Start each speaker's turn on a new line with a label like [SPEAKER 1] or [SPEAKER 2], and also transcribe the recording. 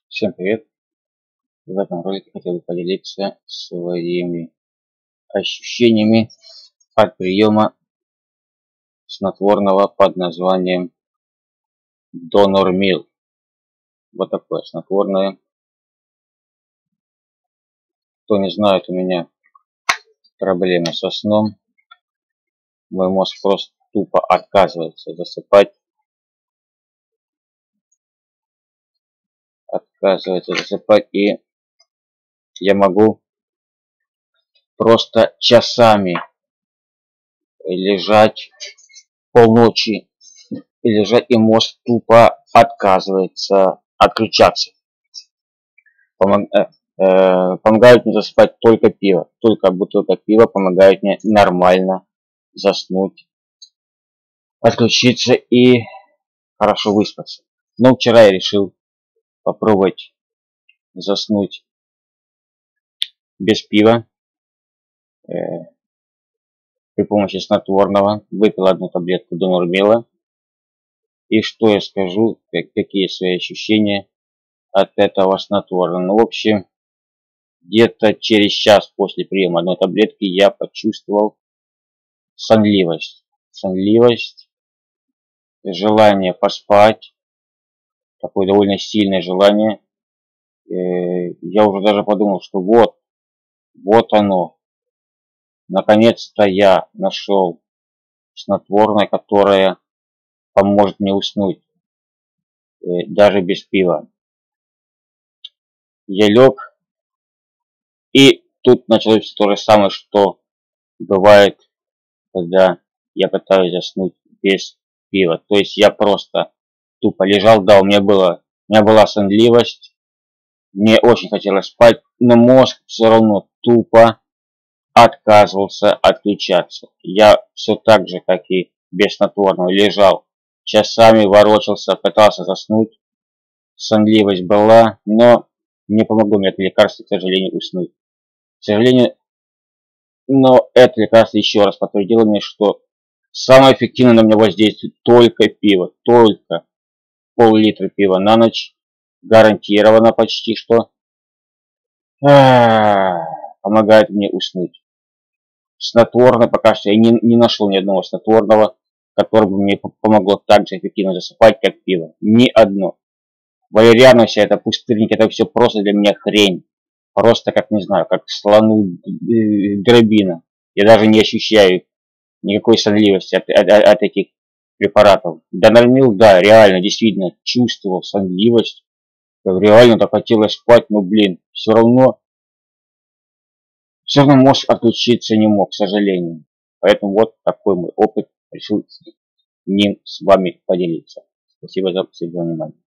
[SPEAKER 1] Всем привет! В этом ролике хотел бы поделиться своими ощущениями от приема снотворного под названием Донормил. Вот такое снотворное. Кто не знает, у меня проблемы со сном. Мой мозг просто тупо отказывается засыпать. И я могу просто часами лежать полночи и лежать, и мозг тупо отказывается отключаться. Помогает мне засыпать только пиво. Только бутылка пива помогает мне нормально заснуть, отключиться и хорошо выспаться. Но вчера я решил попробовать заснуть без пива. При помощи снотворного выпил одну таблетку Донормила. И что я скажу, какие свои ощущения от этого снотворного. Ну, в общем, где-то через час после приема одной таблетки я почувствовал сонливость, желание поспать, такое довольно сильное желание. Я уже даже подумал, что вот оно. Наконец-то я нашел снотворное, которое поможет мне уснуть, даже без пива. Я лег, и тут началось то же самое, что бывает, когда я пытаюсь заснуть без пива. То есть я просто тупо лежал, да, у меня была сонливость, мне очень хотелось спать, но мозг все равно тупо отказывался отключаться. Я все так же, как и без снотворного, лежал, часами ворочался, пытался заснуть, сонливость была, но не помогло мне это лекарство, к сожалению, уснуть. К сожалению, но это лекарство еще раз подтвердило мне, что самое эффективное на меня воздействует только пиво, только пол-литра пива на ночь, гарантированно почти что помогает мне уснуть. Снотворное пока что я не нашел ни одного снотворного, которое бы мне помогло так же эффективно засыпать, как пиво. Ни одно. Валериана вся эта пустырник, это все просто для меня хрень. Просто как, не знаю, как слону дробина. Я даже не ощущаю никакой сонливости от этих препаратов. Донормил, да, реально, действительно чувствовал сонливость. Реально так хотелось спать, но, блин, все равно мозг отключиться не мог, к сожалению. Поэтому вот такой мой опыт. Решил ним с вами поделиться. Спасибо за внимание.